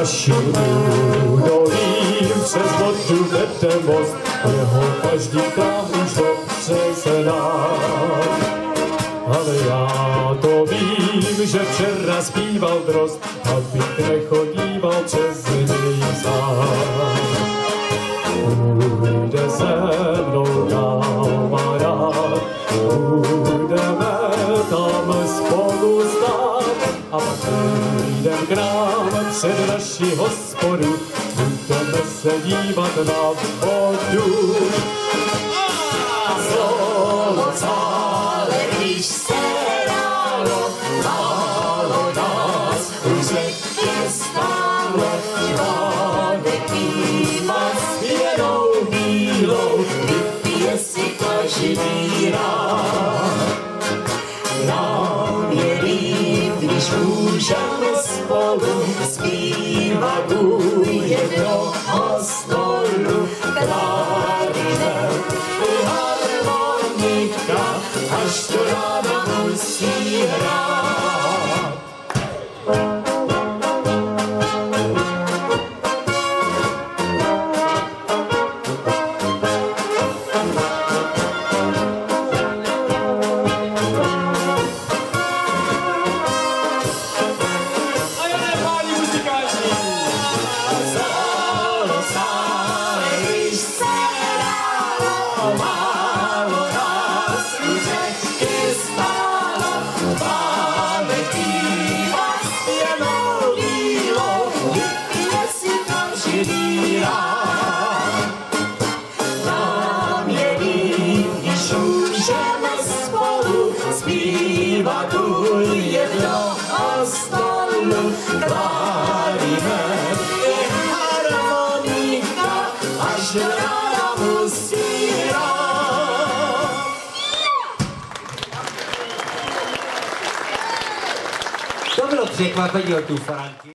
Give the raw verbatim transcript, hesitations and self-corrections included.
Dolím přes vodu vede most, jeho každý krám už dobře zná. Ale já to vím, že včera zpíval drost, abych nechodíval přes něj sám. Půjde se mnou kamarád, budeme tam spolu stát a pak přijdem k nám před naši hospodu, budeme se dívat na vodu. A slovo cále, když se ráno, málo nás už je stále, článek píva s pěnou bílou, vypije si každý rád. Nám je líp, když můžeme spolu zpívat u jednoho stolu. Klarinet i harmonika, až do rána musí hrát. Málo nás už je stálo, máme píva s pěnou bílou, vypije si každý rád. Nám je líp, když můžeme spolu zpívat u jednoho stolu. Klarinet i harmonika, až ráda musí. To bylo překvapení od tu Franky.